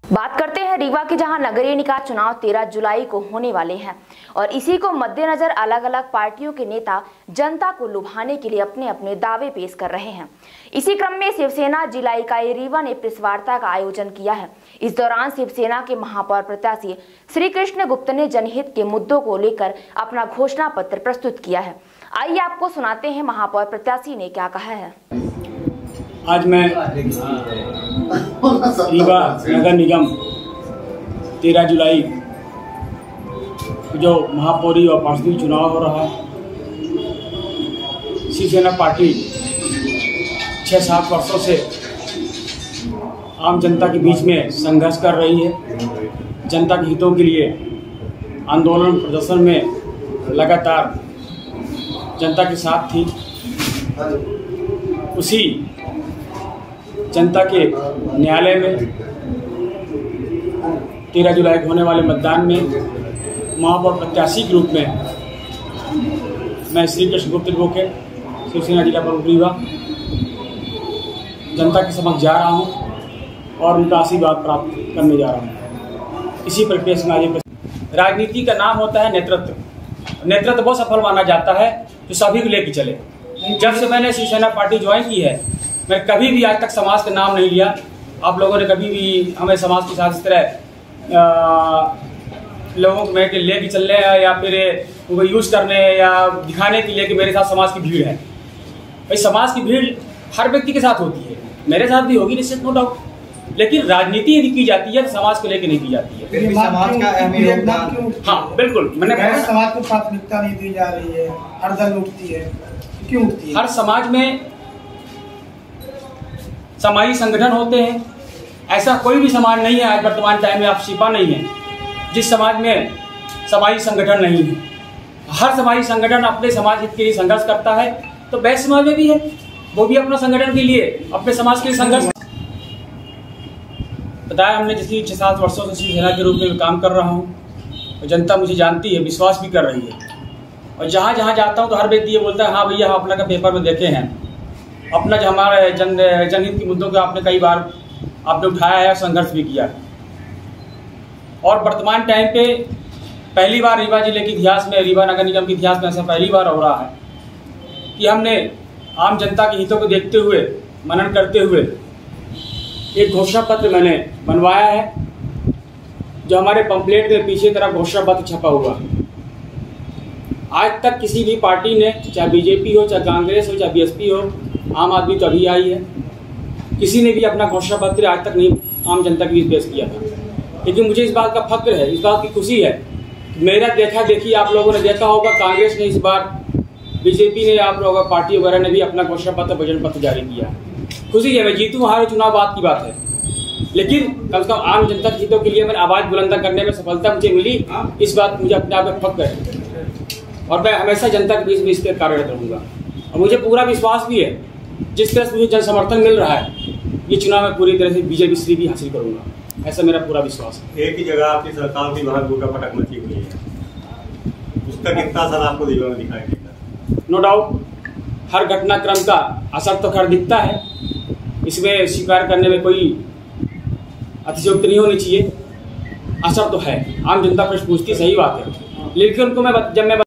बात करते हैं रीवा की, जहां नगरीय निकाय चुनाव 13 जुलाई को होने वाले हैं और इसी को मद्देनजर अलग अलग पार्टियों के नेता जनता को लुभाने के लिए अपने अपने दावे पेश कर रहे हैं। इसी क्रम में शिवसेना जिला इकाई रीवा ने प्रेस वार्ता का आयोजन किया है। इस दौरान शिवसेना के महापौर प्रत्याशी श्री कृष्ण गुप्त ने जनहित के मुद्दों को लेकर अपना घोषणा पत्र प्रस्तुत किया है। आइए आपको सुनाते हैं महापौर प्रत्याशी ने क्या कहा है। आज मैं रीवा नगर निगम 13 जुलाई जो महापौरी और पार्षद चुनाव हो रहा है, शिवसेना पार्टी 6-7 वर्षों से आम जनता के बीच में संघर्ष कर रही है। जनता के हितों के लिए आंदोलन प्रदर्शन में लगातार जनता के साथ थी। उसी जनता के न्यायालय में 13 जुलाई को होने वाले मतदान में महापौर प्रत्याशी के रूप में मैं श्री कृष्ण गुप्त के शिवसेना जिला प्रमुख रीवा जनता के समक्ष जा रहा हूं और उनका आशीर्वाद प्राप्त करने जा रहा हूं। इसी प्रक्रिया से आज राजनीति का नाम होता है नेतृत्व। नेतृत्व बहुत सफल माना जाता है जो सभी को लेकर चले। जब से मैंने शिवसेना पार्टी ज्वाइन की है, मैं कभी भी आज तक समाज का नाम नहीं लिया। आप लोगों ने कभी भी हमें समाज के साथ इस तरह लोगों को मैं लेके चलने या फिर उनको यूज करने या दिखाने के लिए कि मेरे साथ समाज की भीड़ है। भाई समाज की भीड़ हर व्यक्ति के साथ होती है, मेरे साथ भी होगी निश्चित, नो डाउट। लेकिन राजनीति यदि की जाती है तो समाज को लेकर नहीं की जाती है। फिर समाज का अहम योगदान। हाँ बिल्कुल, मैंने समाज को प्राथमिकता नहीं दी जा रही है, हर दल उठती है, क्यों उठती है? हर समाज में सामाजिक संगठन होते हैं। ऐसा कोई भी समाज नहीं है आज वर्तमान टाइम में, आप छिपा नहीं है जिस समाज में सामाजिक संगठन नहीं है। हर सामाजिक संगठन अपने समाज हित के लिए संघर्ष करता है, तो वैश्य समाज में भी है, वो भी अपना संगठन के लिए अपने समाज के लिए संघर्ष। बताया हमने, जिसकी 6-7 वर्षों से शिवसेना के रूप में काम कर रहा हूँ और जनता मुझे जानती है, विश्वास भी कर रही है। और जहाँ जहाँ जाता हूँ तो हर व्यक्ति ये बोलता है, हाँ भैया हम अपना का पेपर में देखे हैं, अपना जो हमारे जनहित के मुद्दों को आपने कई बार आपने उठाया है, संघर्ष भी किया है। और वर्तमान टाइम पे पहली बार रीवा जिले के इतिहास में, रीवा नगर निगम के इतिहास में ऐसा पहली बार हो रहा है कि हमने आम जनता के हितों को देखते हुए, मनन करते हुए एक घोषणा पत्र मैंने बनवाया है, जो हमारे पंपलेट में पीछे तरफ घोषणा पत्र छपा हुआ है। आज तक किसी भी पार्टी ने, चाहे बीजेपी हो, चाहे कांग्रेस हो, चाहे बीएसपी हो, आम आदमी तो अभी आई है, किसी ने भी अपना घोषणा पत्र आज तक नहीं आम जनता के बीच पेश किया था। लेकिन मुझे इस बात का फक्र है, इस बात की खुशी है, मेरा देखा देखी आप लोगों ने देखा होगा, कांग्रेस ने इस बार, बीजेपी ने, आप लोगों पार्टी वगैरह ने भी अपना घोषणा पत्र, वचन पत्र जारी किया। खुशी है, मैं जीतूँ हारे चुनाव बात की बात है, लेकिन कम से कम आम जनता के हितों के लिए मैंने आवाज बुलंद करने में सफलता मुझे मिली। इस बात मुझे अपने आप में फक्र है और मैं हमेशा जनता के बीच में इस पर कार्यरत रहूँगा। और मुझे पूरा विश्वास भी है, जिस तरह से मुझे जन समर्थन मिल रहा है, ये चुनाव में पूरी तरह से विजय श्री भी हासिल करूंगा, ऐसा मेरा पूरा विश्वास है। एक ही जगह आपकी सरकार की बाहर गोटा पटक मची हुई है, उसका कितना असर आपको रीवा में दिखाई देगा? नो डाउट, हर घटनाक्रम का असर तो खैर दिखता है, इसमें स्वीकार करने में कोई अतिशयोक्ति नहीं होनी चाहिए। असर तो है, आम जनता प्रश्न पूछती, सही बात है, लेकिन उनको जब मैं